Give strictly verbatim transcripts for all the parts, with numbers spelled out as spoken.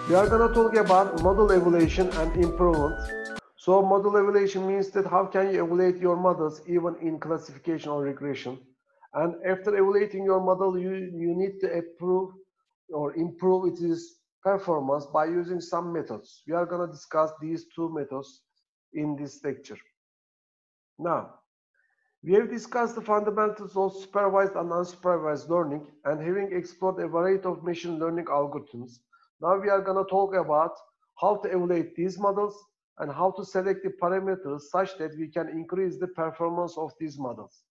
We are gonna talk about model evaluation and improvement. So model evaluation means that how can you evaluate your models even in classification or regression. And after evaluating your model, you, you need to improve or improve its performance by using some methods. We are gonna discuss these two methods in this lecture. Now, we have discussed the fundamentals of supervised and unsupervised learning and having explored a variety of machine learning algorithms. Now we are going to talk about how to evaluate these models and how to select the parameters such that we can increase the performance of these models.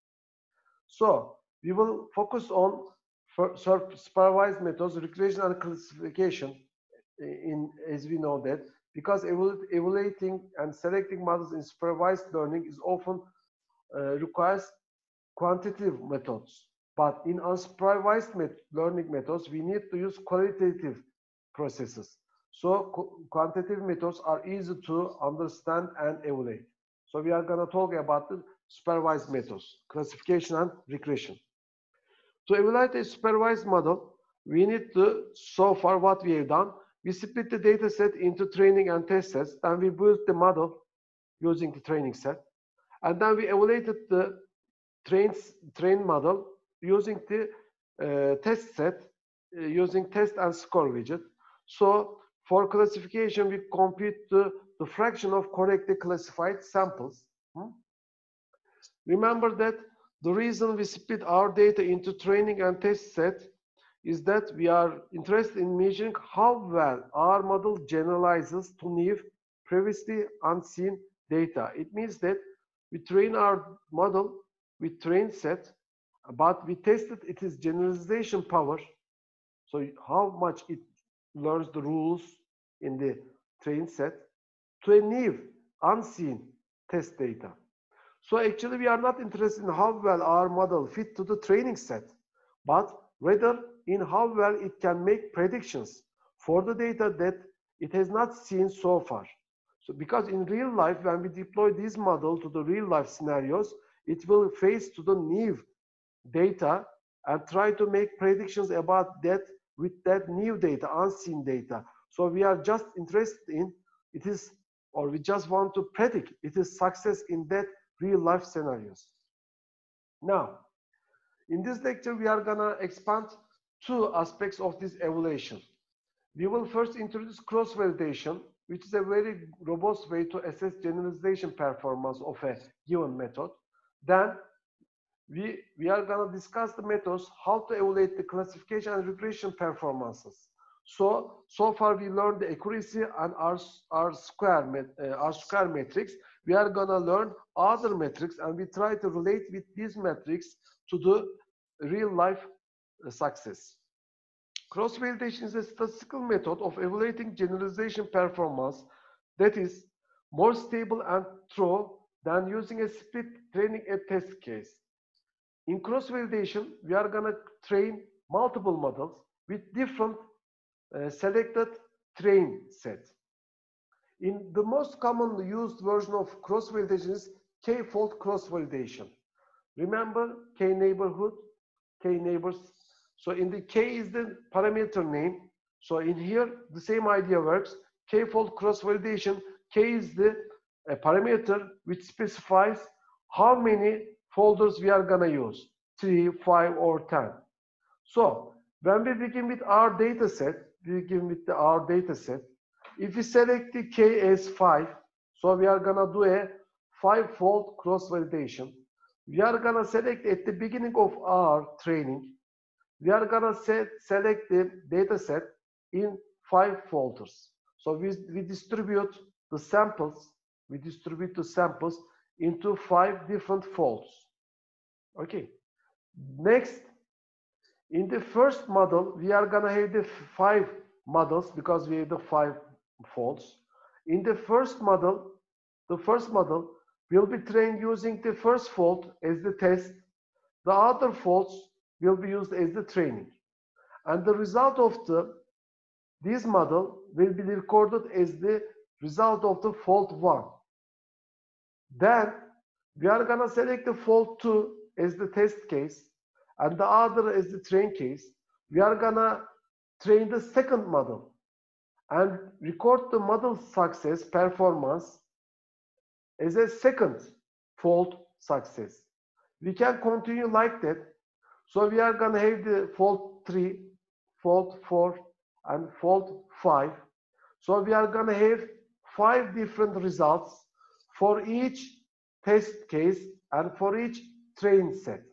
So we will focus on supervised methods, regression and classification in, as we know that, because evaluating and selecting models in supervised learning is often uh, requires quantitative methods. But in unsupervised met learning methods, we need to use qualitative processes. So qu quantitative methods are easy to understand and evaluate. So we are going to talk about the supervised methods, classification and regression. To evaluate a supervised model, we need to, so far what we have done, we split the data set into training and test sets, then we built the model using the training set, and then we evaluated the trained, trained model using the uh, test set, uh, using test and score widget. So for classification, we compute the, the fraction of correctly classified samples. Hmm? Remember that the reason we split our data into training and test set is that we are interested in measuring how well our model generalizes to new, previously unseen data. It means that we train our model with train set, but we tested its generalization power. So how much it learns the rules in the train set to a new, unseen test data. So actually we are not interested in how well our model fit to the training set, but rather in how well it can make predictions for the data that it has not seen so far. So because in real life, when we deploy this model to the real life scenarios, it will face to the new data and try to make predictions about that with that new data, unseen data. So we are just interested in it is, or we just want to predict it is success in that real life scenarios. Now, in this lecture, we are gonna expand two aspects of this evaluation. We will first introduce cross-validation, which is a very robust way to assess generalization performance of a given method. Then we, we are gonna discuss the methods, how to evaluate the classification and regression performances. So, so far we learned the accuracy and R, R square, met, uh, R square metrics. We are gonna learn other metrics and we try to relate with these metrics to the real life uh, success. Cross-validation is a statistical method of evaluating generalization performance that is more stable and true than using a split training a test case. In cross-validation, we are gonna train multiple models with different uh, selected train sets. In the most commonly used version of cross-validation is k-fold cross-validation. Remember k-neighborhood, k-neighbors. So in the k is the parameter name. So in here, the same idea works. K-fold cross-validation, k is the uh, parameter which specifies how many folders we are gonna use, three, five, or ten. So when we begin with our data set, we begin with the, our data set. If we select the k as five, so we are gonna do a five-fold cross-validation. We are gonna select at the beginning of our training, we are gonna set, select the data set in five folders. So we, we distribute the samples, we distribute the samples into five different folds. Okay. Next, in the first model, we are gonna have the five models because we have the five folds. In the first model, the first model will be trained using the first fold as the test. The other folds will be used as the training. And the result of the this model will be recorded as the result of the fold one. Then we are gonna select the fold two as the test case and the other as the train case. We are gonna train the second model. and record the model success performance as a second fault success. We can continue like that. So we are going to have the fault three, fault four, and fault five. So we are going to have five different results for each test case and for each train set.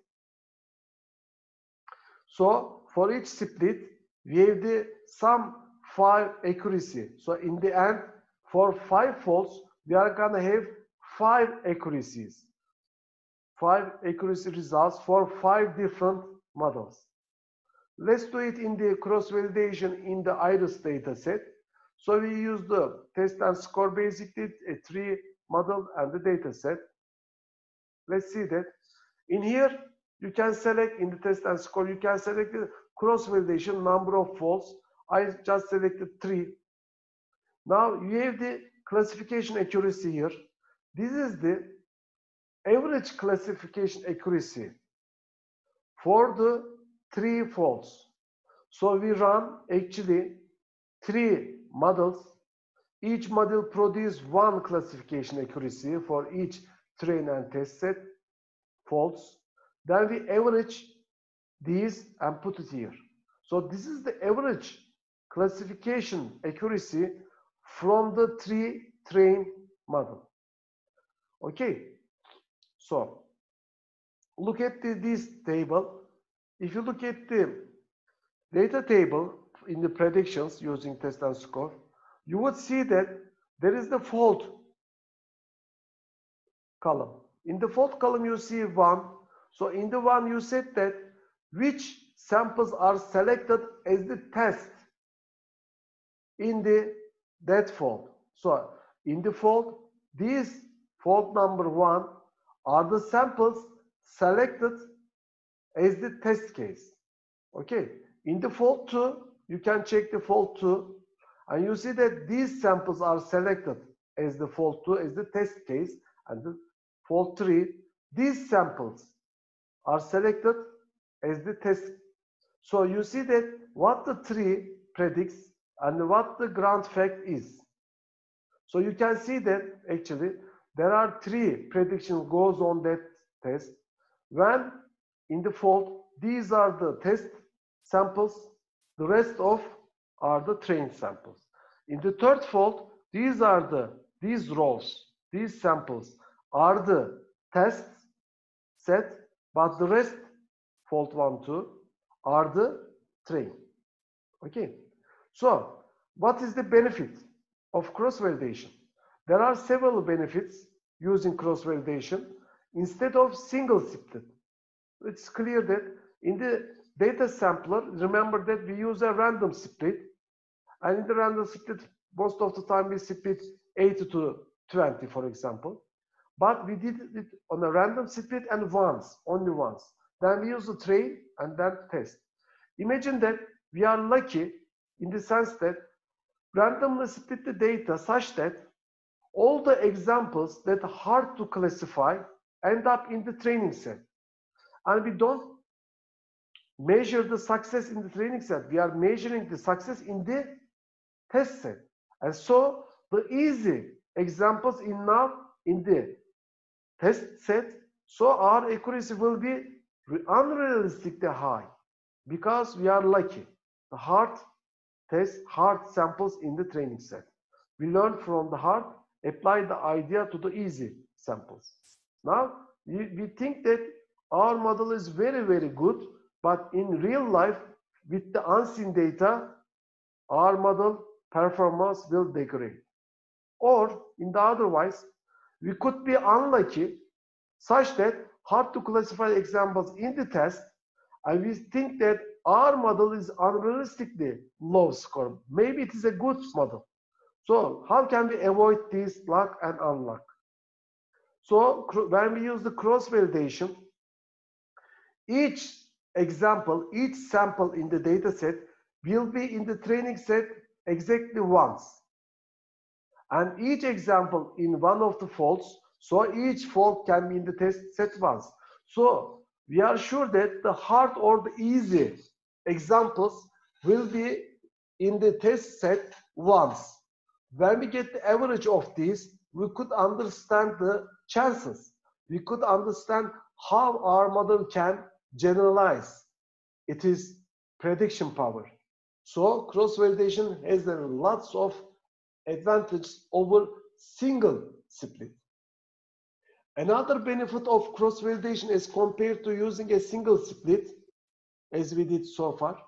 So for each split, we have the sum five accuracy. So in the end, for five faults, we are going to have five accuracies. Five accuracy results for five different models. Let's do it in the cross-validation in the iris data set. So we use the test and score basically a three model and the data set. Let's see that. In here, you can select in the test and score, you can select the cross-validation number of faults. I just selected three. Now you have the classification accuracy here. This is the average classification accuracy for the three faults. So we run actually three models. Each model produces one classification accuracy for each train and test set faults. Then we average these and put it here. So this is the average classification accuracy from the three train model. Okay. So look at the, this table. If you look at the data table in the predictions using test and score, you would see that there is the fault column. In the fault column, you see one. So in the one, you said that which samples are selected as the test in the that fault. So in the fault, these fault number one are the samples selected as the test case. Okay. In the fault two, you can check the fault two, and you see that these samples are selected as the fault two, as the test case, and the fault three, these samples are selected as the test. So you see that what the three predicts and what the ground fact is. So you can see that actually there are three predictions goes on that test. When in the fault, these are the test samples, the rest of are the trained samples. In the third fault, these are the these rows, these samples are the test set, but the rest, fault one, two, are the train. Okay. So what is the benefit of cross-validation? There are several benefits using cross-validation instead of single split. It's clear that in the data sampler, remember that we use a random split, and in the random split, most of the time we split eighty to twenty, for example. But we did it on a random split and once, only once. Then we use the train and then test. Imagine that we are lucky in the sense that randomly split the data such that all the examples that are hard to classify end up in the training set. And we don't measure the success in the training set. We are measuring the success in the test set. And so the easy examples in now in the test set, so our accuracy will be unrealistically high because we are lucky. The hard test, hard samples in the training set. We learn from the hard, apply the idea to the easy samples. Now, we think that our model is very, very good, but in real life, with the unseen data, our model performance will degrade. Or, in the otherwise, we could be unlucky such that hard to classify examples in the test, and we think that our model is unrealistically low score. Maybe it is a good model. So how can we avoid this luck and unluck? So when we use the cross-validation, each example, each sample in the data set will be in the training set exactly once. And each example in one of the faults, so each fault can be in the test set once. So we are sure that the hard or the easy examples will be in the test set ones. When we get the average of these, we could understand the chances. We could understand how our model can generalize its prediction power. So cross-validation has a lots of advantages over single split. Another benefit of cross-validation as compared to using a single split, as we did so far,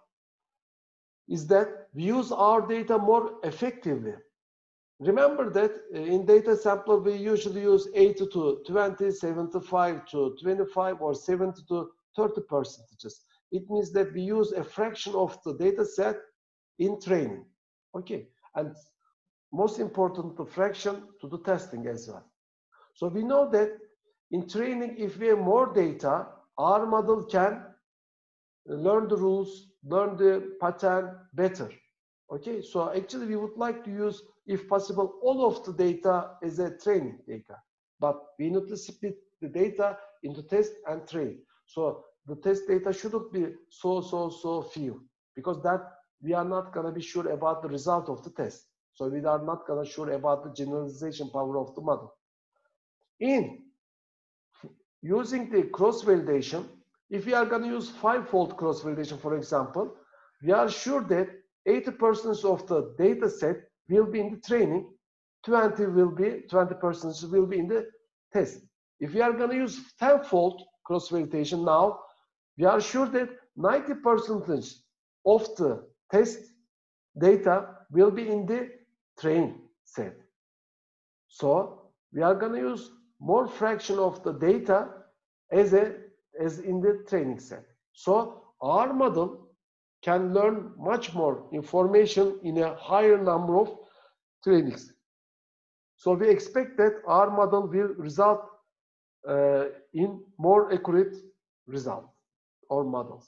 is that we use our data more effectively. Remember that in data sampler, we usually use eighty to twenty, seventy-five to twenty-five, or seventy to thirty percentages. It means that we use a fraction of the data set in training. Okay, and most important, the fraction to the testing as well. So we know that in training, if we have more data, our model can learn the rules, learn the pattern better. Okay, so actually we would like to use, if possible, all of the data as a training data. But we need to split the data into test and train. So the test data shouldn't be so, so, so few, because that we are not going to be sure about the result of the test. So we are not going to sure about the generalization power of the model. In using the cross-validation, if we are going to use five-fold cross-validation, for example, we are sure that eighty percent of the data set will be in the training, twenty will be, twenty percent will be in the test. If we are going to use ten-fold cross-validation now, we are sure that ninety percent of the test data will be in the train set. So we are going to use more fraction of the data as a as in the training set. So our model can learn much more information in a higher number of trainings. So we expect that our model will result uh, in more accurate result or models.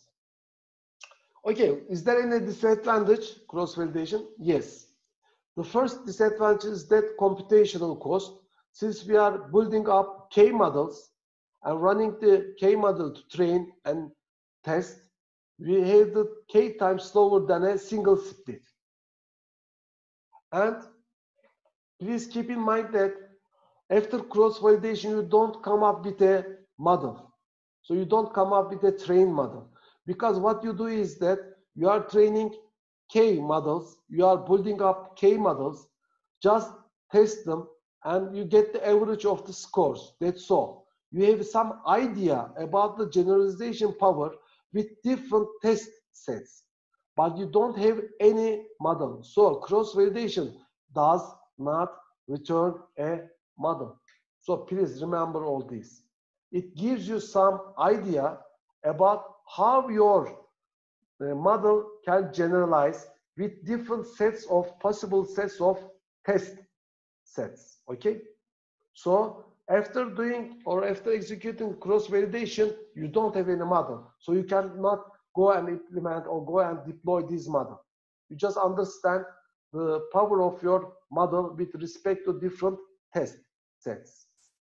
Okay, is there any disadvantage cross-validation? Yes. The first disadvantage is that computational cost. Since we are building up K models and running the K model to train and test, we have the K times slower than a single split. And please keep in mind that after cross-validation, you don't come up with a model. So you don't come up with a trained model. Because what you do is that you are training K models, you are building up K models, just test them, and you get the average of the scores. That's all. You have some idea about the generalization power with different test sets, but you don't have any model. So cross-validation does not return a model. So please remember all this. It gives you some idea about how your uh, model can generalize with different sets of possible sets of test sets. Okay, so after doing or after executing cross-validation, you don't have any model, so you cannot go and implement or go and deploy this model. You just understand the power of your model with respect to different test sets.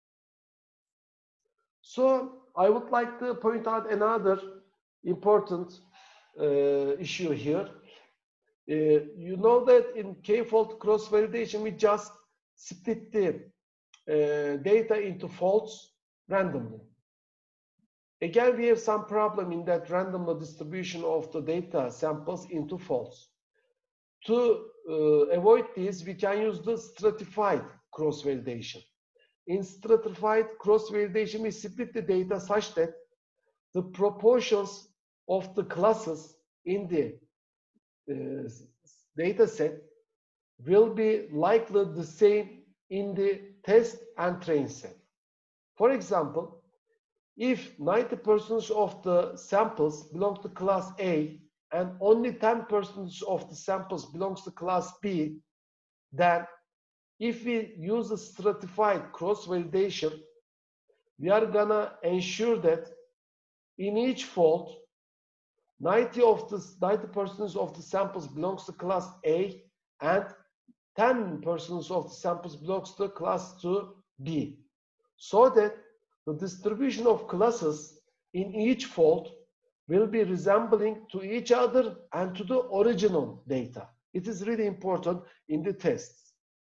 So I would like to point out another important uh, issue here. Uh, you know that in K-fold cross-validation, we just split the uh, data into folds randomly. Again, we have some problem in that random distribution of the data samples into folds. To uh, avoid this, we can use the stratified cross-validation. In stratified cross-validation, we split the data such that the proportions of the classes in the uh, data set will be likely the same in the test and train set. For example, if ninety percent of the samples belong to class A and only ten percent of the samples belongs to class B, then if we use a stratified cross-validation, we are gonna ensure that in each fold, ninety of the ninety percent of the samples belongs to class A and ten percent of the samples belongs to class two B, so that the distribution of classes in each fold will be resembling to each other and to the original data. It is really important in the tests.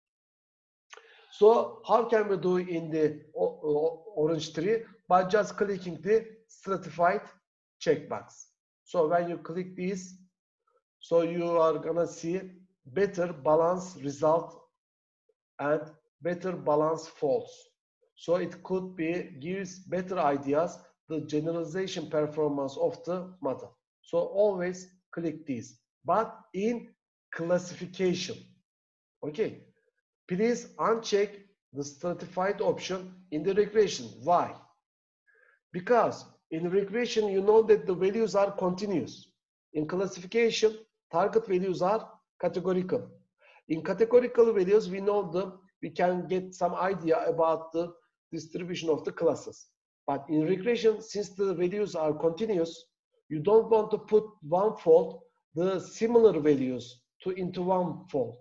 So how can we do in the orange tree? By just clicking the stratified checkbox. So when you click this, so you are gonna see better balance result and better balance false. So it could be gives better ideas the generalization performance of the model. So always click this, but in classification. Okay, please uncheck the stratified option in the regression. Why? Because in regression you know that the values are continuous. In classification, target values are categorical. In categorical values, we know the we can get some idea about the distribution of the classes. But in regression, since the values are continuous, you don't want to put one fold the similar values to into one fold,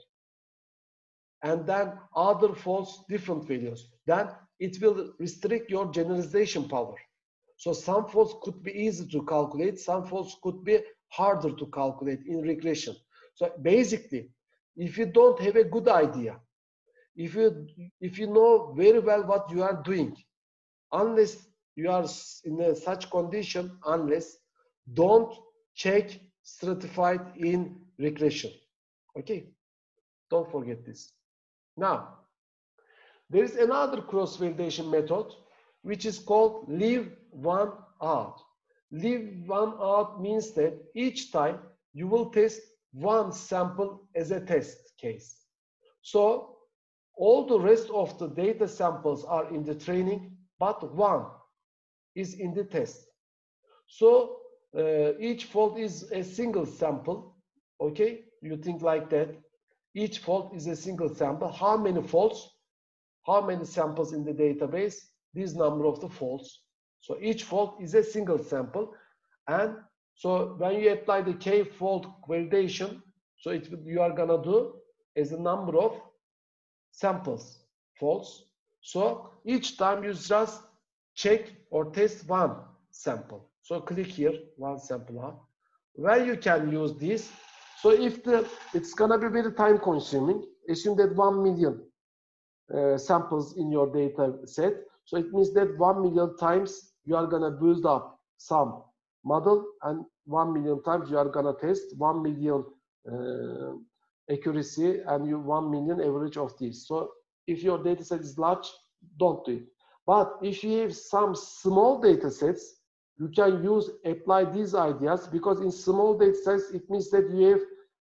and then other folds different values. Then it will restrict your generalization power. So some folds could be easy to calculate, some folds could be harder to calculate in regression. So basically, if you don't have a good idea, if you if you know very well what you are doing, unless you are in a such condition, unless don't check stratified in regression. Okay, don't forget this. Now, there is another cross-validation method which is called leave one out. Leave one out means that each time you will test one sample as a test case. So all the rest of the data samples are in the training, but one is in the test. So uh, each fold is a single sample. Okay, you think like that. Each fold is a single sample. How many folds? How many samples in the database? This number of the folds. So each fold is a single sample. And so when you apply the k-fold validation, so it you are gonna do as a number of samples, folds. So each time you just check or test one sample. So click here, one sample out. Where you can use this. So if the it's gonna be very time consuming, assume that one million uh, samples in your data set. So it means that one million times you are gonna build up some model, and one million times you are gonna test one million uh, accuracy and you one million average of this. So if your data set is large, don't do it. But if you have some small data sets, you can use apply these ideas, because in small data sets it means that you have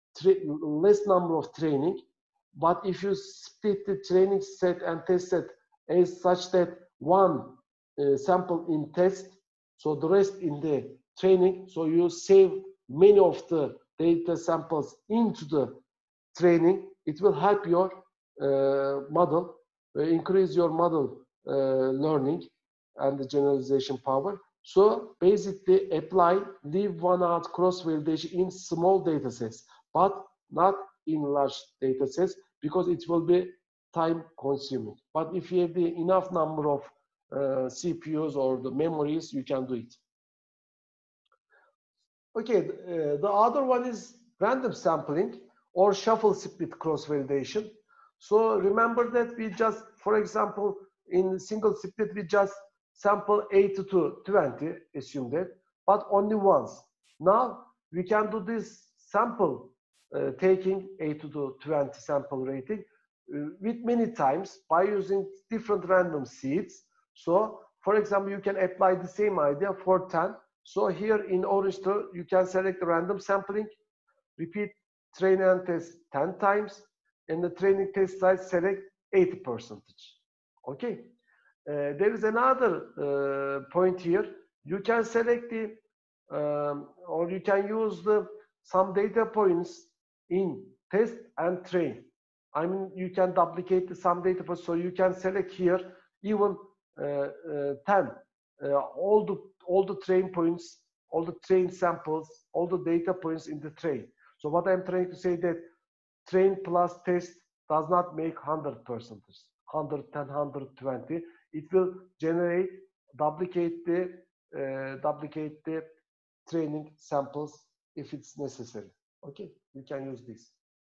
less number of training. But if you split the training set and test set as such that one uh, sample in test, so the rest in the training, so you save many of the data samples into the training, it will help your uh, model, uh, increase your model uh, learning and the generalization power. So basically apply leave one out cross validation in small data sets, but not in large data sets, because it will be time consuming. But if you have the enough number of uh, C P Us or the memories, you can do it. Okay, uh, the other one is random sampling or shuffle split cross validation. So remember that we just, for example, in single split, we just sample eight to twenty, assume that, but only once. Now we can do this sample uh, taking eight to twenty sample rating uh, with many times by using different random seeds. So for example, you can apply the same idea for ten. So here in orange, you can select the random sampling, repeat train and test ten times, and the training test size select eighty percentage. Okay. Uh, there is another uh, point here. You can select the, um, or you can use the some data points in test and train. I mean, you can duplicate the some data points, so you can select here even uh, uh, ten, uh, all the all the train points, all the train samples, all the data points in the train. So what I'm trying to say that train plus test does not make one hundred percent, one hundred ten, one hundred twenty. It will generate, duplicate the, uh, duplicate the training samples if it's necessary. Okay, you can use this.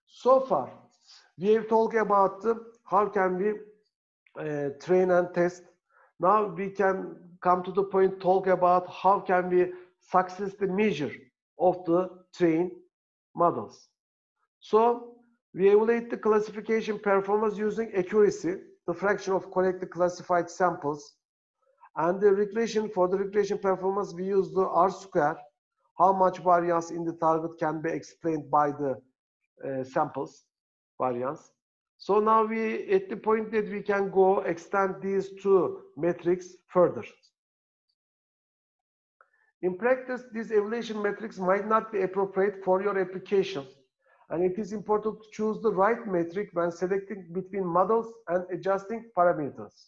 So far, we have talked about the, how can we uh, train and test. Now we can come to the point talk about how can we successfully measure of the train models. So we evaluate the classification performance using accuracy, the fraction of correctly classified samples, and the regression. For the regression performance, we use the R square, how much variance in the target can be explained by the uh, samples variance. So now we at the point that we can go extend these two metrics further. In practice, these evaluation metrics might not be appropriate for your application, and it is important to choose the right metric when selecting between models and adjusting parameters.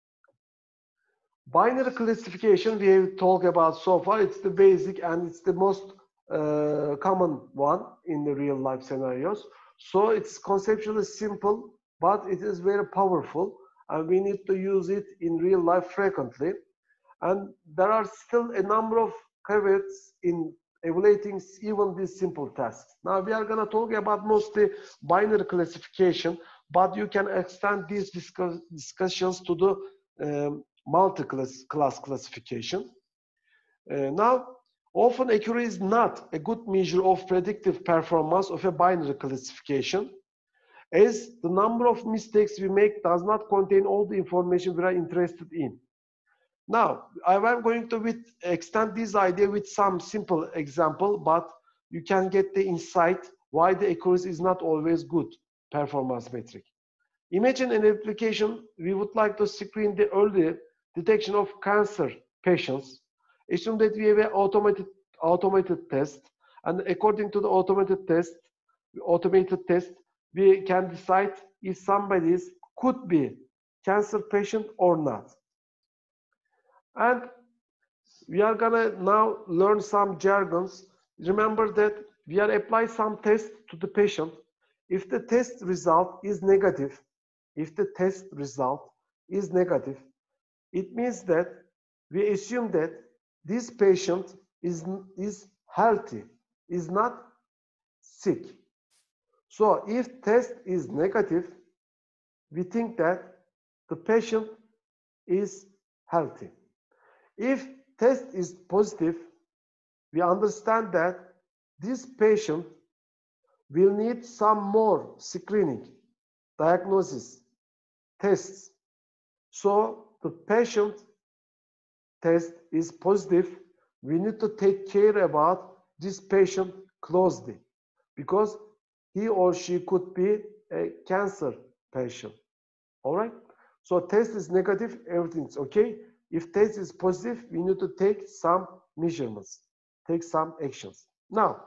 Binary classification we have talked about so far. It's the basic and it's the most uh, common one in the real life scenarios. So it's conceptually simple, but it is very powerful, and we need to use it in real life frequently. And there are still a number of caveats in evaluating even these simple tasks. Now we are going to talk about mostly binary classification, but you can extend these discuss discussions to the um, multi-class class classification. Uh, now, often accuracy is not a good measure of predictive performance of a binary classification, as the number of mistakes we make does not contain all the information we are interested in. Now, I am going to with, extend this idea with some simple example, but you can get the insight why the accuracy is not always good performance metric. Imagine an application we would like to screen the early detection of cancer patients. Assume that we have an automated automated test, and according to the automated test, automated test, we can decide if somebody could be cancer patient or not. And we are gonna now learn some jargons. Remember that we are applying some test to the patient. If the test result is negative, if the test result is negative, it means that we assume that this patient is, is healthy, is not sick. So if test is negative, we think that the patient is healthy. If test is positive, we understand that this patient will need some more screening, diagnosis, tests. So the patient test is positive. We need to take care about this patient closely, because he or she could be a cancer patient. All right? So test is negative, everything's okay. If test is positive, we need to take some measurements, take some actions. Now,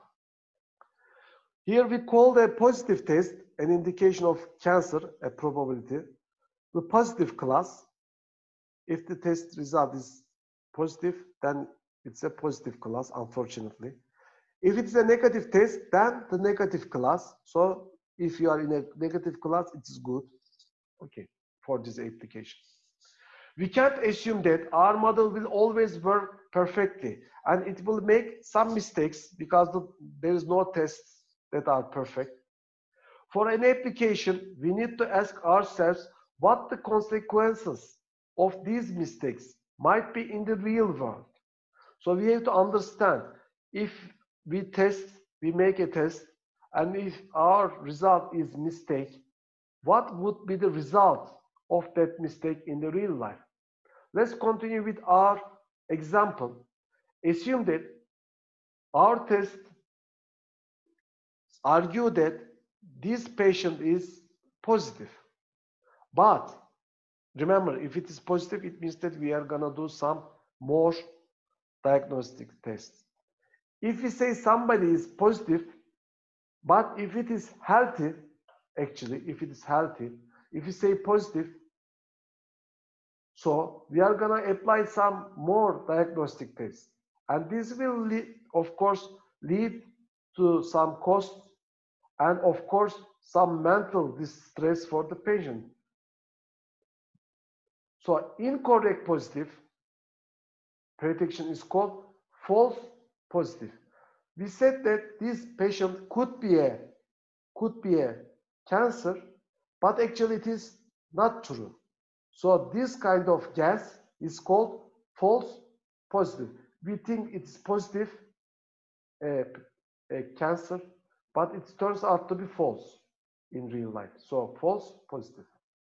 here we call the positive test an indication of cancer, a probability. The positive class, if the test result is positive, then it's a positive class, unfortunately. If it's a negative test, then the negative class. So if you are in a negative class, it is good. Okay, for this application. We can't assume that our model will always work perfectly, and it will make some mistakes because the, there is no tests that are perfect. For an application, we need to ask ourselves what the consequences of these mistakes might be in the real world. So we have to understand, if we test, we make a test, and if our result is mistake, what would be the result of that mistake in the real life? Let's continue with our example. Assume that our test argue that this patient is positive. But remember, if it is positive, it means that we are gonna do some more diagnostic tests. If we say somebody is positive, but if it is healthy, actually, if it is healthy, if we say positive, so we are gonna apply some more diagnostic tests. And this will, lead, of course, lead to some costs and, of course, some mental distress for the patient. So incorrect positive prediction is called false positive. We said that this patient could be a could be a cancer, but actually it is not true. So this kind of gas is called false positive. We think it's positive, uh, a cancer, but it turns out to be false in real life. So false positive.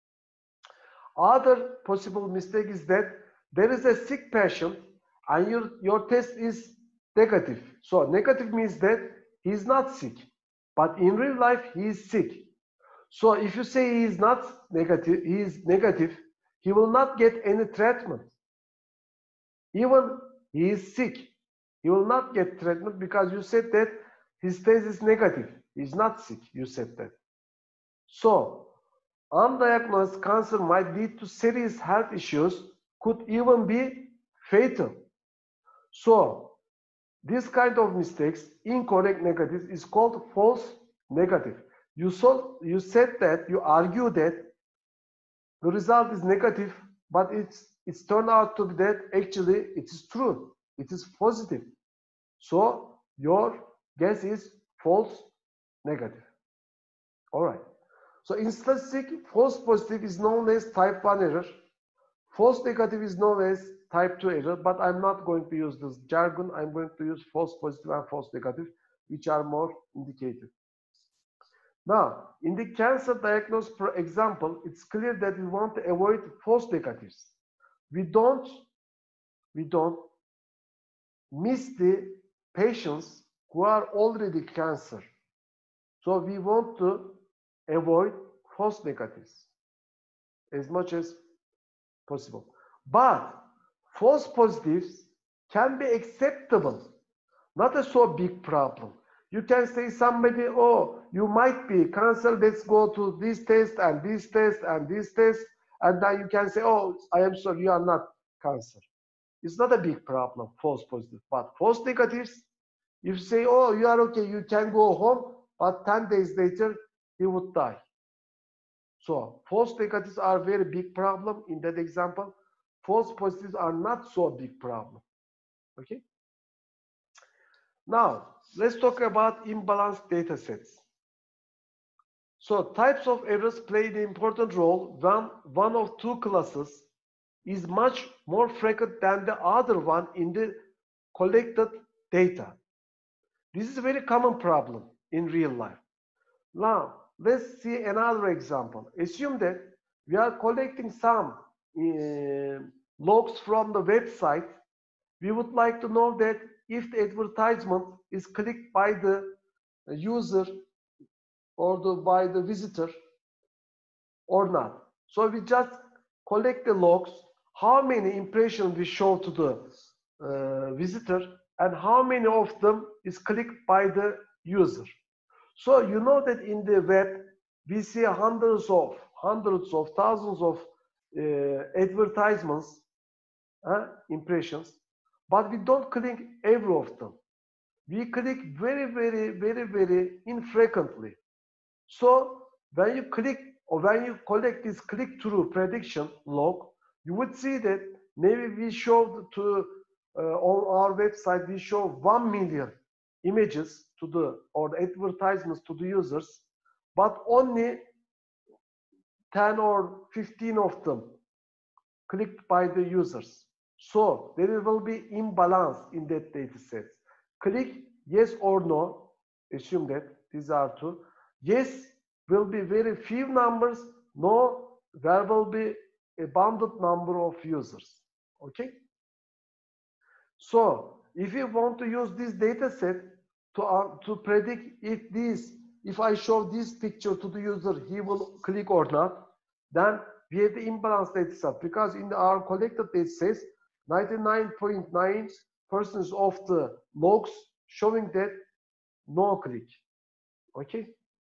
Other possible mistake is that there is a sick patient and your, your test is negative. So negative means that he is not sick, but in real life he is sick. So if you say he is not negative, he is negative, he will not get any treatment. Even he is sick, he will not get treatment because you said that his test is negative. He is not sick, you said that. So undiagnosed cancer might lead to serious health issues, could even be fatal. So this kind of mistakes, incorrect negatives, is called false negative. You, saw, you said that, you argue that the result is negative, but it's, it's turned out to be that actually it is true. It is positive. So your guess is false negative. All right. So in statistics, false positive is known as type one error. False negative is known as type two error, but I'm not going to use this jargon. I'm going to use false positive and false negative, which are more indicative. Now, in the cancer diagnosis, for example, it's clear that we want to avoid false negatives. We don't, we don't miss the patients who are already cancer. So we want to avoid false negatives as much as possible. But false positives can be acceptable, not a so big problem. You can say somebody, oh, you might be cancer, let's go to this test and this test and this test, and then you can say, oh, I am sorry, you are not cancer. It's not a big problem, false positive. But false negatives, if you say, oh, you are okay, you can go home, but ten days later, he would die. So false negatives are very big problem in that example. False positives are not so big problem. Okay. Now let's talk about imbalanced data sets. So types of errors play an important role when one of two classes is much more frequent than the other one in the collected data. This is a very common problem in real life. Now let's see another example. Assume that we are collecting some uh, logs from the website. We would like to know that if the advertisement is clicked by the user or the, by the visitor or not. So we just collect the logs, how many impressions we show to the uh, visitor and how many of them is clicked by the user. So you know that in the web, we see hundreds of, hundreds of thousands of uh, advertisements, uh, impressions, but we don't click every of them. We click very, very, very, very infrequently. So when you click or when you collect this click-through prediction log, you would see that maybe we showed to uh, on our website, we show one million images to the or advertisements to the users, but only ten or fifteen of them clicked by the users. So there will be imbalance in that data set. Click yes or no, assume that these are two. Yes will be very few numbers, no, there will be abundant number of users. Okay? So if you want to use this data set to, uh, to predict if this, if I show this picture to the user, he will click or not, then we have the imbalance data set, because in our collected data sets, ninety-nine point nine percent of the logs showing that no click. Okay.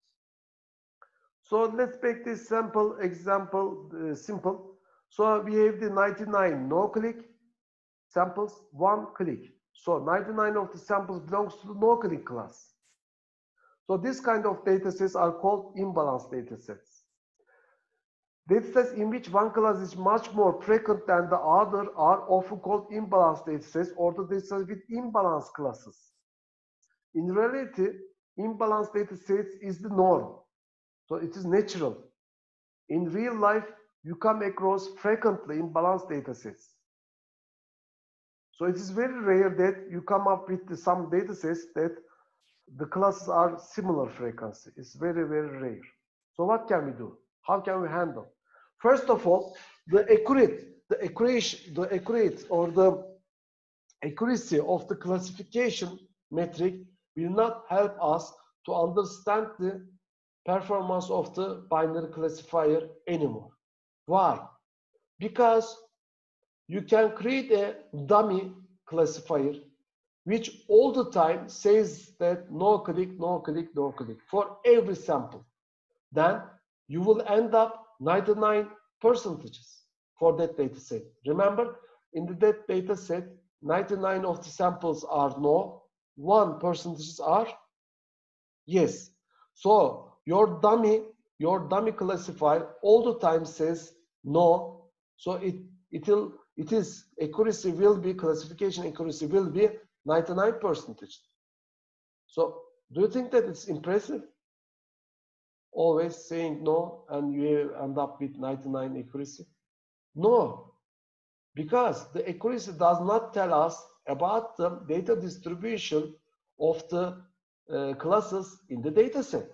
So let's make this sample example uh, simple. So we have the ninety-nine no click samples, one click. So ninety-nine of the samples belongs to the no click class. So this kind of data sets are called imbalanced data sets. Data sets in which one class is much more frequent than the other are often called imbalanced data sets or the data sets with imbalanced classes. In reality, imbalanced data sets is the norm. So it is natural. In real life, you come across frequently imbalanced data sets. So it is very rare that you come up with some data sets that the classes are similar frequency. It's very, very rare. So what can we do? How can we handle? First of all, the accurate, the accuracy, the accurate or the accuracy of the classification metric will not help us to understand the performance of the binary classifier anymore. Why? Because you can create a dummy classifier which all the time says that no click, no click, no click for every sample. Then you will end up ninety-nine percentages for that data set. Remember, in the that data set, ninety-nine of the samples are no, one percentages are yes. So your dummy, your dummy classifier all the time says no. So it it will it is accuracy will be classification accuracy will be ninety-nine percentage. So do you think that it's impressive? Always saying no and you end up with ninety-nine accuracy? No, because the accuracy does not tell us about the data distribution of the uh, classes in the data set.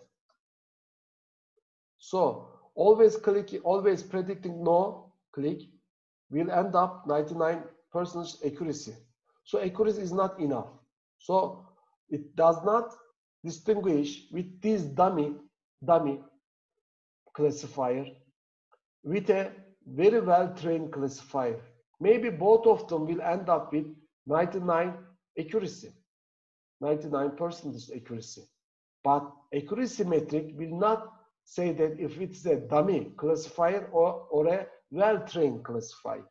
So always clicking, always predicting no click will end up ninety-nine percent accuracy. So accuracy is not enough. So it does not distinguish with this dummy dummy classifier with a very well trained classifier. Maybe both of them will end up with ninety-nine accuracy, ninety-nine percent accuracy. But accuracy metric will not say that if it's a dummy classifier or, or a well-trained classifier.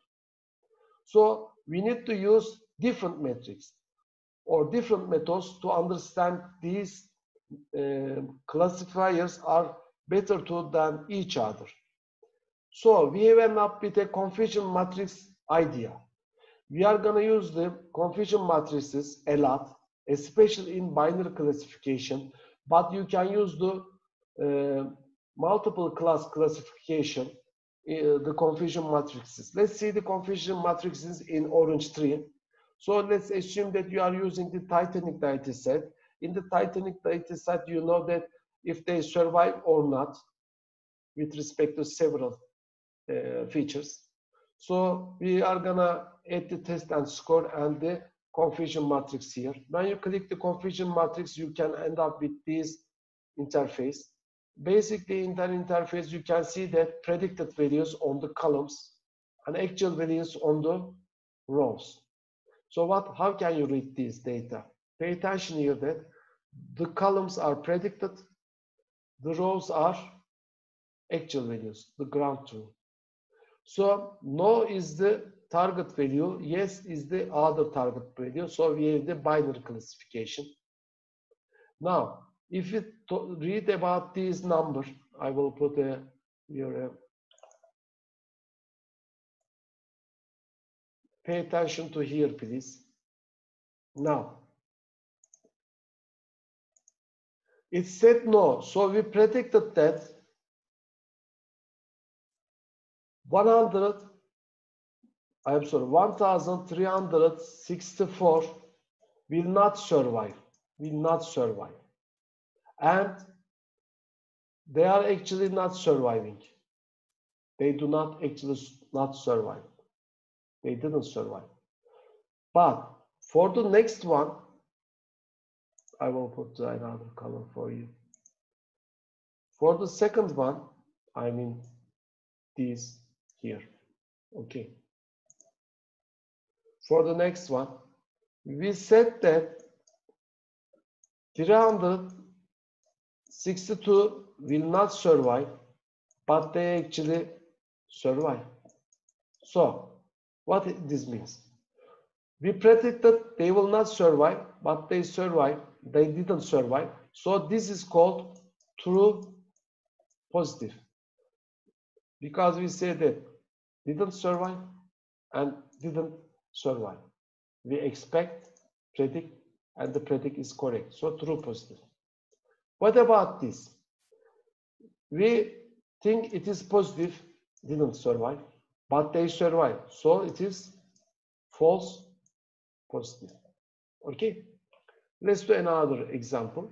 So we need to use different metrics or different methods to understand these uh, classifiers are better to than each other. So we have ended up with a confusion matrix idea. We are going to use the confusion matrices a lot, especially in binary classification, but you can use the uh, multiple class classification, uh, the confusion matrices. Let's see the confusion matrices in Orange tree. So let's assume that you are using the Titanic data set. In the Titanic data set, you know that if they survive or not with respect to several uh, features. So we are gonna add the test and score and the confusion matrix here. When you click the confusion matrix, you can end up with this interface. Basically, in that interface, you can see that predicted values on the columns and actual values on the rows. So what? How can you read this data? Pay attention here that the columns are predicted, the rows are actual values, the ground truth. So no is the target value, yes is the other target value. So we have the binary classification. Now, if you read about these numbers, I will put a here. A, pay attention to here, please. Now, it said no, so we predicted that one hundred, I'm sorry, one thousand three hundred sixty-four will not survive, will not survive. And they are actually not surviving. They do not actually not survive. They didn't survive. But for the next one, I will put another color for you. For the second one, I mean these here. Okay. For the next one, we said that three hundred sixty-two will not survive, but they actually survive. So, what this means? We predicted they will not survive, but they survive. They didn't survive. So this is called true positive. Because we say that didn't survive and didn't survive. We expect, predict, and the predict is correct. So true positive. What about this? We think it is positive, didn't survive, but they survive. So it is false positive. Okay. Let's do another example.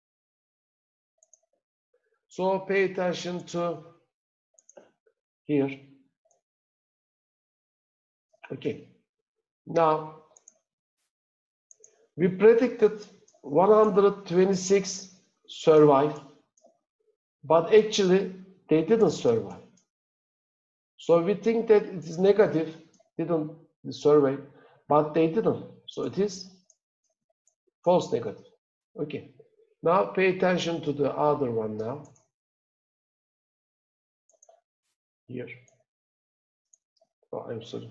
So pay attention to here. Okay. Now, we predicted one hundred twenty-six survive, but actually they didn't survive. So we think that it is negative, didn't survive, but they didn't. So it is false negative. Okay. Now pay attention to the other one now. Here. Oh, I'm sorry.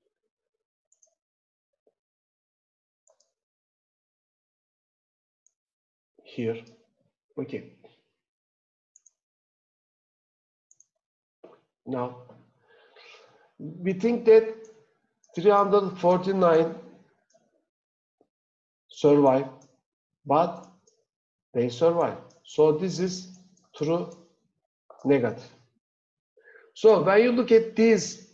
Here. Okay. Now, we think that three hundred forty-nine survive, but they survive. So this is true negative. So when you look at this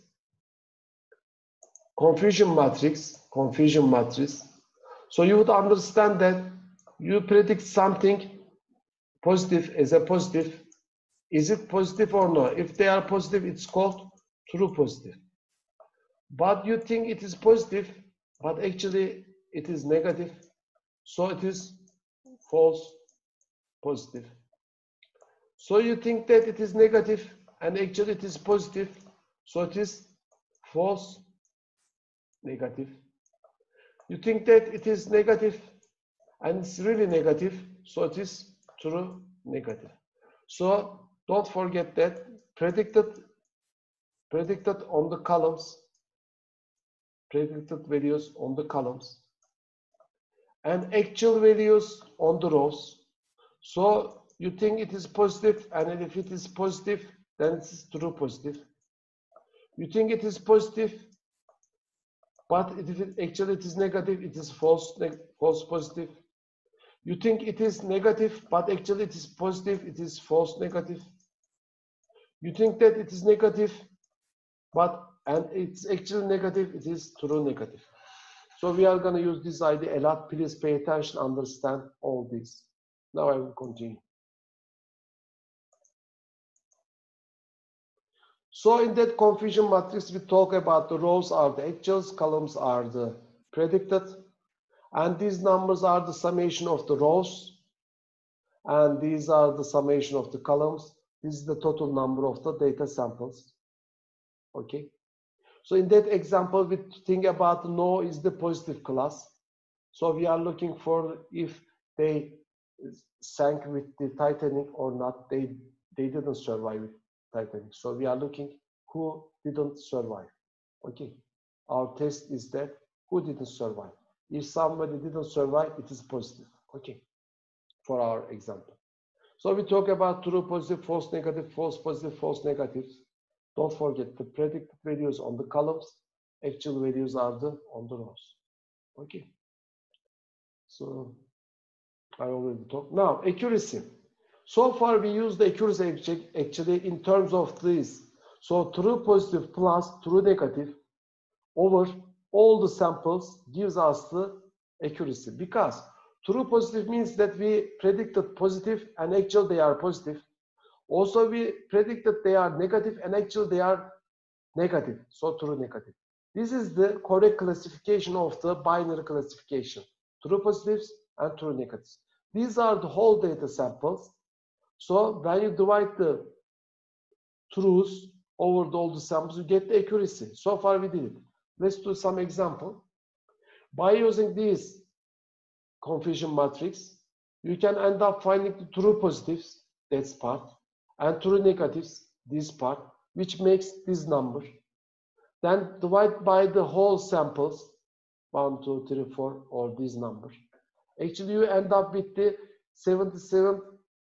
confusion matrix, confusion matrix, so you would understand that you predict something positive as a positive. Is it positive or no? If they are positive, it's called true positive. But you think it is positive, but actually it is negative. So it is false positive. So you think that it is negative and actually it is positive. So it is false negative. You think that it is negative and it's really negative. So it is true negative. So don't forget that predicted, predicted on the columns, predicted values on the columns, and actual values on the rows. So you think it is positive, and if it is positive, then it is true positive. You think it is positive, but if it actually it is negative, it is false, false positive. You think it is negative, but actually it is positive, it is false negative. You think that it is negative, but and it's actually negative, it is true negative. So we are going to use this idea a lot. Please pay attention, understand all this. Now I will continue. So in that confusion matrix, we talk about the rows are the actuals, columns are the predicted, and these numbers are the summation of the rows, and these are the summation of the columns. This is the total number of the data samples. Okay. So in that example, we think about no is the positive class. So we are looking for if they sank with the Titanic or not. They they didn't survive with Titanic. So we are looking who didn't survive. Okay. Our test is that who didn't survive. If somebody didn't survive, it is positive. Okay. For our example. So we talk about true positive, false negative, false positive, false negative. Don't forget the predicted values on the columns, actual values are the on the rows. Okay. So I already talked. Now accuracy. So far we use the accuracy actually in terms of this. So true positive plus true negative over all the samples gives us the accuracy, because true positive means that we predicted positive and actually they are positive. Also we predicted they are negative and actually they are negative. So true negative. This is the correct classification of the binary classification. True positives and true negatives. These are the whole data samples. So when you divide the truths over all the samples, you get the accuracy. So far we did it. Let's do some example. By using this confusion matrix, you can end up finding the true positives, that's part, and true negatives, this part, which makes this number. Then divide by the whole samples, one, two, three, four, or this number. Actually, you end up with the seventy-seven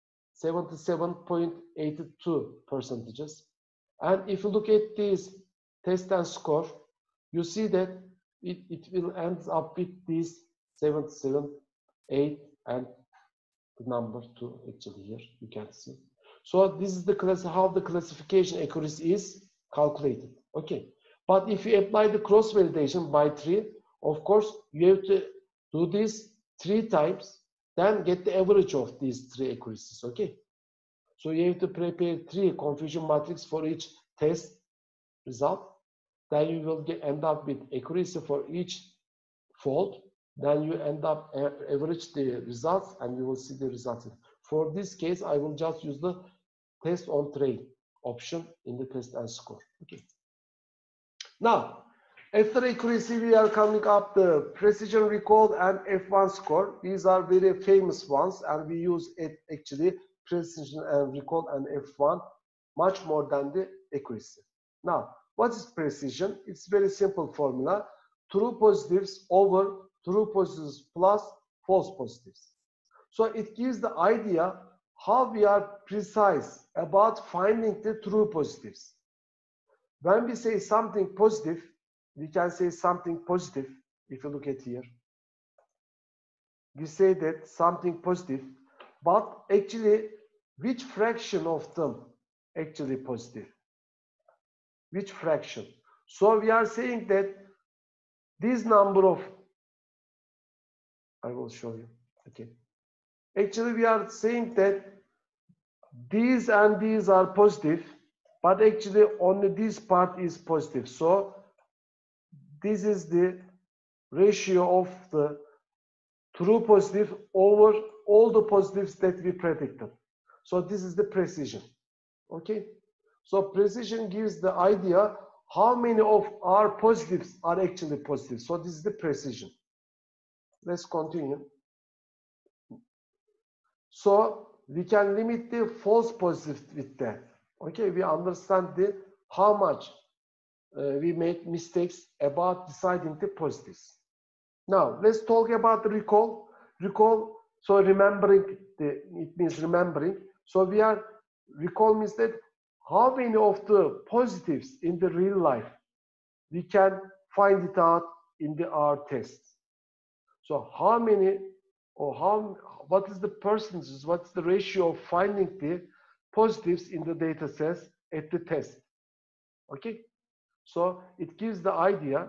point eight two percentages. And if you look at this test and score, you see that it, it will end up with these seventy-seven, eight, and the number two actually here, you can see. So this is the class, how the classification accuracy is calculated. Okay. But if you apply the cross validation by three, of course, you have to do this three times, then get the average of these three accuracies. Okay. So you have to prepare three confusion matrix for each test result. Then you will get, end up with accuracy for each fault. Then you end up uh, average the results and you will see the results. For this case, I will just use the test on train option in the test and score. Okay. Now, after accuracy, we are coming up the precision recall and F one score. These are very famous ones, and we use it actually precision and recall and F one much more than the accuracy. Now, what is precision? It's very simple formula. True positives over true positives plus false positives. So it gives the idea how we are precise about finding the true positives. When we say something positive, we can say something positive. If you look at here, we say that something positive, but actually which fraction of them actually positive? Which fraction? So we are saying that this number of, I will show you. Okay. Actually, we are saying that these and these are positive, but actually only this part is positive. So this is the ratio of the true positive over all the positives that we predicted. So this is the precision. Okay. So precision gives the idea how many of our positives are actually positive. So this is the precision. Let's continue. So we can limit the false positive with that. Okay, we understand the how much uh, we make mistakes about deciding the positives. Now let's talk about the recall. Recall. So remembering, the, it means remembering. So we are recall means that how many of the positives in the real life we can find it out in the our tests. So how many or how what is the percentages, what's the ratio of finding the positives in the data sets at the test? Okay, so it gives the idea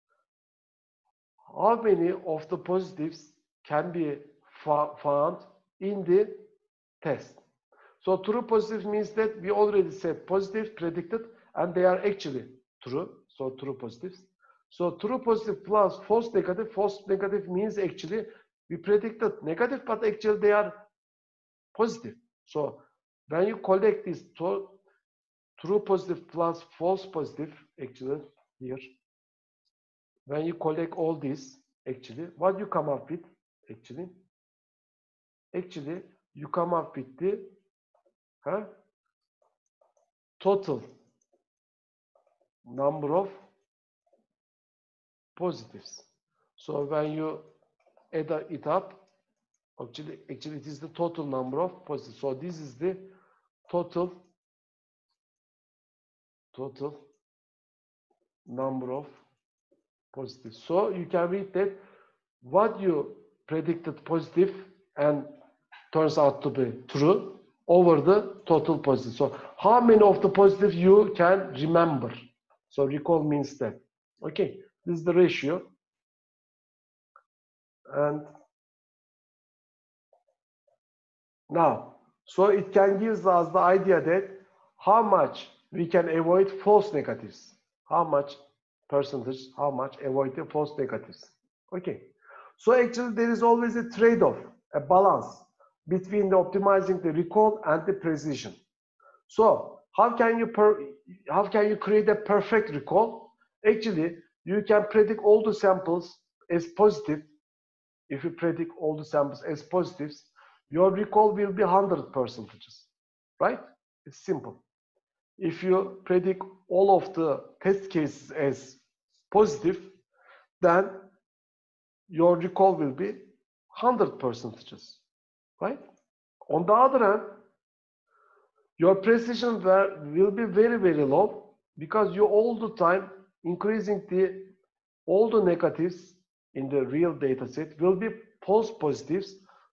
how many of the positives can be found in the test. So true positive means that we already said positive predicted and they are actually true. So true positives. So true positive plus false negative. False negative means actually we predicted negative, but actually they are positive. So when you collect this true positive plus false positive, actually here, when you collect all this, actually, what you come up with, actually, actually you come up with the huh, total number of positives. So when you add it up, actually, actually it is the total number of positives. So this is the total total number of positives. So you can read that what you predicted positive and turns out to be true over the total positive. So how many of the positive you can remember? So recall means that. Okay, this is the ratio. And now, so it can give us the idea that how much we can avoid false negatives. How much percentage, how much avoid the false negatives. Okay. So actually there is always a trade-off, a balance between the optimizing the recall and the precision. So how can you per, how can you create a perfect recall? Actually, you can predict all the samples as positive. If you predict all the samples as positives, your recall will be one hundred percentages, right? It's simple. If you predict all of the test cases as positive, then your recall will be one hundred percentages, right? On the other hand, your precision will be very, very low because you all the time increasing the all the negatives in the real data set will be false positives.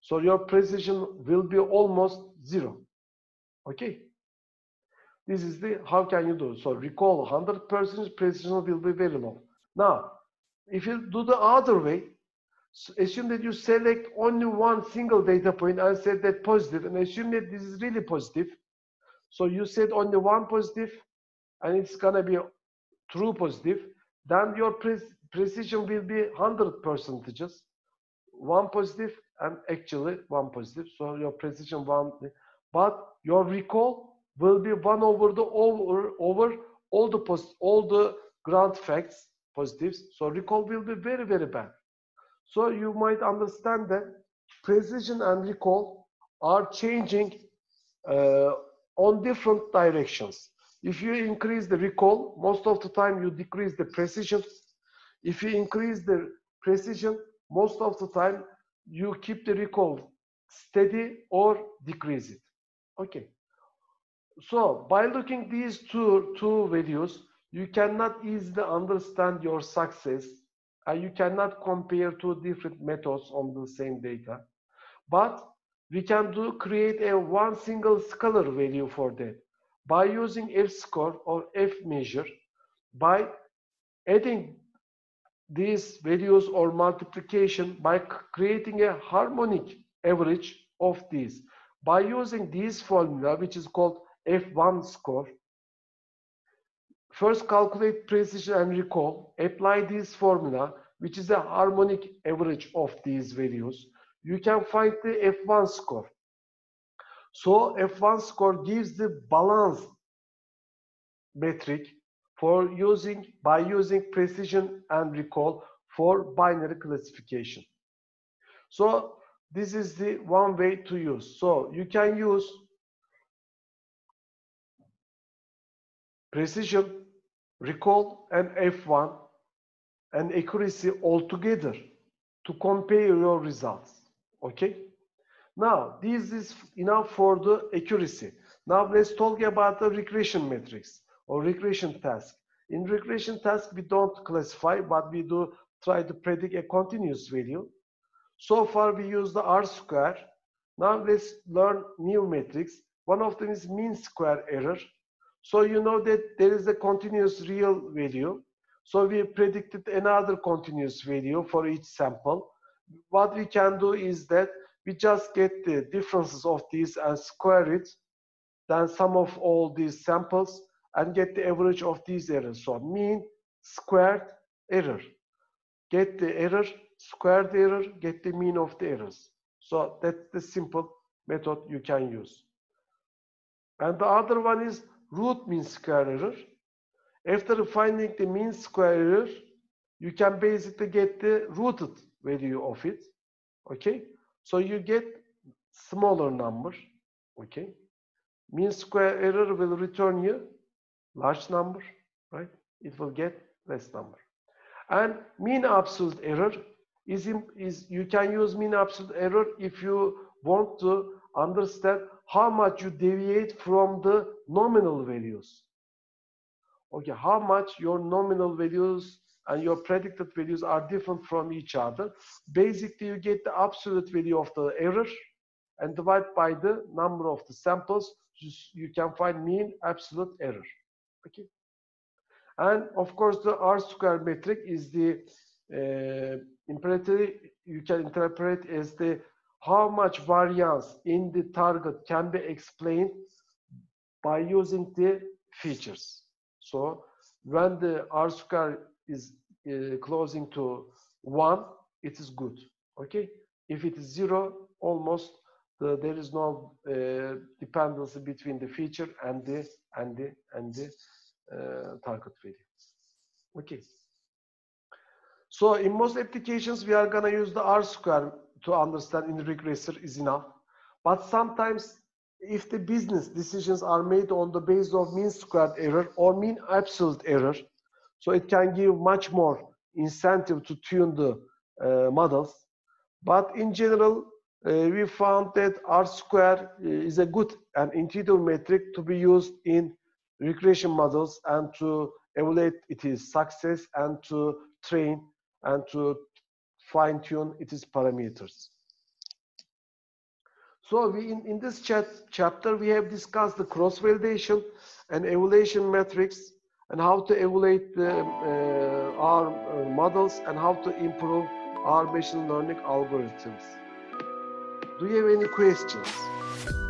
So your precision will be almost zero. Okay. This is the how can you do. So recall one hundred percent precision will be very low. Now, if you do the other way, assume that you select only one single data point and set that positive, and assume that this is really positive. So you set only one positive, and it's gonna be true positive. Then your pre precision will be one hundred percentages, one positive and actually one positive. So your precision one, but your recall will be one over the over over all the post all the ground facts positives. So recall will be very very bad. So you might understand that precision and recall are changing uh, on different directions. If you increase the recall, most of the time you decrease the precision. If you increase the precision, most of the time you keep the recall steady or decrease it. Okay. So by looking these two, two videos, you cannot easily understand your success, and you cannot compare two different methods on the same data. But we can do create a one single scalar value for that by using F-score or F-measure, by adding these values or multiplication by creating a harmonic average of these. By using this formula, which is called F one score, first calculate precision and recall, apply this formula, which is a harmonic average of these values. You can find the F one score. So F one score gives the balance metric for using by using precision and recall for binary classification. So this is the one way to use. So you can use precision, recall, and F one and accuracy altogether to compare your results. Okay. Now this is enough for the accuracy. Now let's talk about the regression metrics or regression task. In regression task, we don't classify, but we do try to predict a continuous value. So far, we use the R square. Now let's learn new metrics. One of them is mean square error. So you know that there is a continuous real value. So we predicted another continuous value for each sample. What we can do is that we just get the differences of these and square it, then sum of all these samples and get the average of these errors. So mean squared error. Get the error, square the error, get the mean of the errors. So that's the simple method you can use. And the other one is root mean square error. After finding the mean square error, you can basically get the rooted value of it. Okay, so you get smaller number. Okay, mean square error will return you large number, right? It will get less number. And mean absolute error is, in, is you can use mean absolute error if you want to understand how much you deviate from the nominal values. Okay, how much your nominal values and your predicted values are different from each other. Basically, you get the absolute value of the error and divide by the number of the samples. You, you can find mean absolute error. Okay. And of course, the R square metric is the uh, imperative you can interpret as the how much variance in the target can be explained by using the features. So when the R square is uh, closing to one, it is good. Okay. If it is zero, almost the, there is no uh, dependency between the feature and the and the and the uh, target value. Okay. So in most applications, we are gonna use the R square to understand in the regressor is enough. But sometimes, if the business decisions are made on the basis of mean squared error or mean absolute error, so it can give much more incentive to tune the uh, models. But in general, uh, we found that R square is a good and intuitive metric to be used in regression models and to evaluate its success and to train and to fine-tune its parameters. So we in, in this chat chapter we have discussed the cross-validation and evaluation metrics and how to evaluate the, uh, our uh, models and how to improve our machine learning algorithms. Do you have any questions?